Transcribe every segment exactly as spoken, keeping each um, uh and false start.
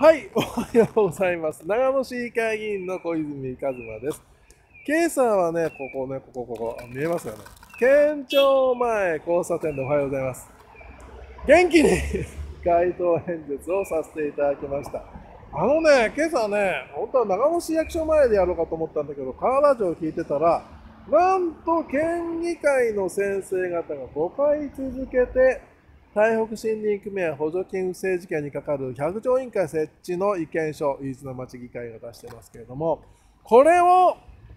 はい、おはようございます。長野市議会議員の小泉一馬です。今朝はね、ここね、ここ、ここ、見えますよね。県庁前交差点でおはようございます。元気に街頭演説をさせていただきました。あのね、今朝ね、本当は長野市役所前でやろうかと思ったんだけど、河原町を聞いてたら、なんと県議会の先生方がごかい続けて、台北森林組合補助金不正事件にかかる百条委員会設置の意見書、飯綱町議会が出してますけれども、これを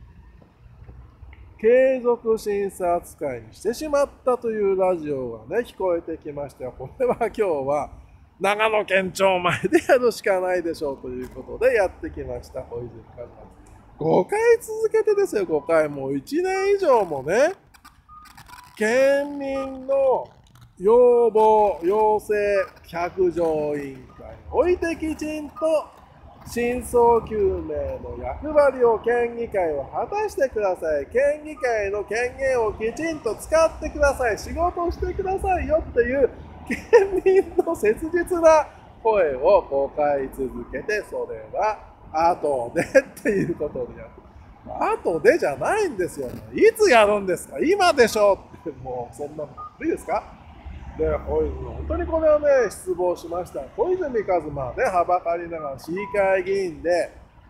継続審査扱いにしてしまったというラジオがね、聞こえてきましたよ。これは今日は長野県庁前でやるしかないでしょうということでやってきました、小泉一馬。ごかい続けてですよ、ごかい。もういちねん以上もね、県民の要望、要請、百条委員会においてきちんと真相究明の役割を県議会は果たしてください。県議会の権限をきちんと使ってください。仕事をしてくださいよっていう県民の切実な声をごかい続けて、それは後でっていうことでやる。後でじゃないんですよ。いつやるんですか？今でしょって、もうそんなのいいですか？で、本当にこれはね、失望しました。小泉一馬ね、はばかりながら市議会議員で、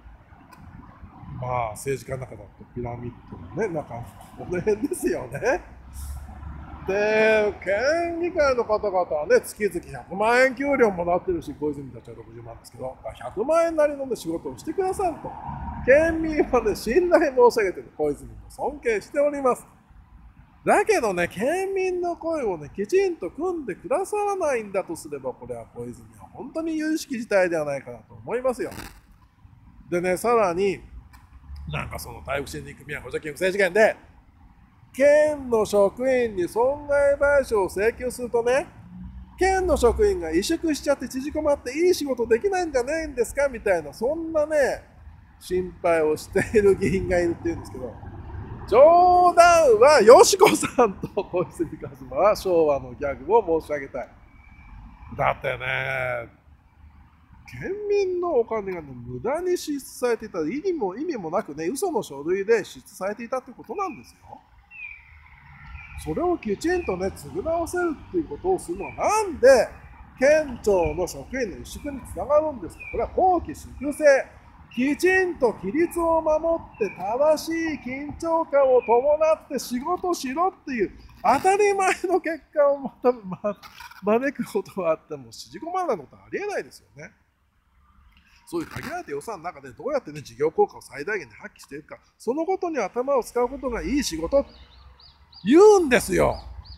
まあ、政治家の中だとピラミッドのね、中、この辺ですよね。で、県議会の方々はね、月々ひゃくまんえん給料もらってるし、小泉たちはろくじゅうまんですけど、ひゃくまんえんなりの、ね、仕事をしてくださると。県民はね、信頼申し上げてる小泉も尊敬しております。だけどね、県民の声をね、きちんと組んでくださらないんだとすれば、これは小泉は本当に有識事態ではないかなと思いますよ。でね、さらに、なんかその台北森林組合補助金不正事件で、県の職員に損害賠償を請求するとね、県の職員が萎縮しちゃって縮こまっていい仕事できないんじゃないんですかみたいな、そんなね、心配をしている議員がいるっていうんですけど、冗談はよしこさんと小泉一馬は昭和のギャグを申し上げたい。だってね、県民のお金が、ね、無駄に支出されていた、意味も意味もなくね、嘘の書類で支出されていたということなんですよ。それをきちんとね、償わせるっていうことをするのは、なんで県庁の職員の萎縮につながるんですか？これは綱紀粛正。きちんと規律を守って正しい緊張感を伴って仕事しろっていう当たり前の結果をまた、ま、招くことがあっても縮こまらないことはありえないですよね。そういう限られた予算の中でどうやってね、事業効果を最大限で発揮していくか、そのことに頭を使うことがいい仕事言うんですよ。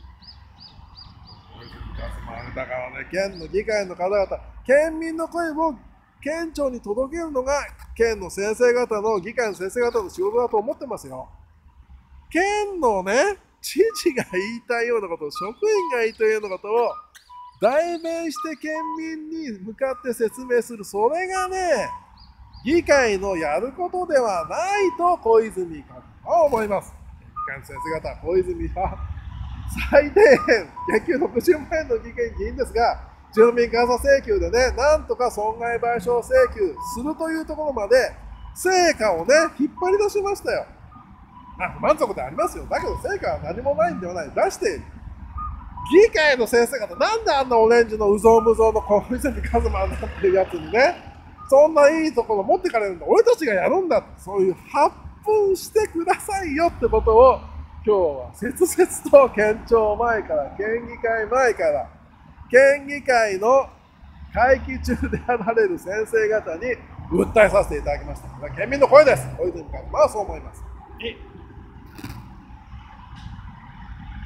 だからね、県の議会の方々、県民の声を県庁に届けるのが県の先生方の、議会の先生方の仕事だと思ってますよ。県のね、知事が言いたいようなこと、職員が言いたいようなことを代弁して県民に向かって説明する、それがね、議会のやることではないと小泉一馬は思います。議会の先生方、小泉は最低限、月給ろくじゅうまんえんの議員ですが、住民監査請求でね、なんとか損害賠償請求するというところまで、成果をね、引っ張り出しましたよ。まあ、不満足でありますよ。だけど成果は何もないんではない。出している。議会の先生方、なんであんなオレンジのうぞうむぞうの小泉一馬なんていうやつにね、そんないいところ持ってかれるんだ。俺たちがやるんだ。そういう発奮してくださいよってことを、今日は切々と県庁前から、県議会前から、県議会の会期中であられる先生方に訴えさせていただきました。これは県民の声です。小泉一馬はそう思います。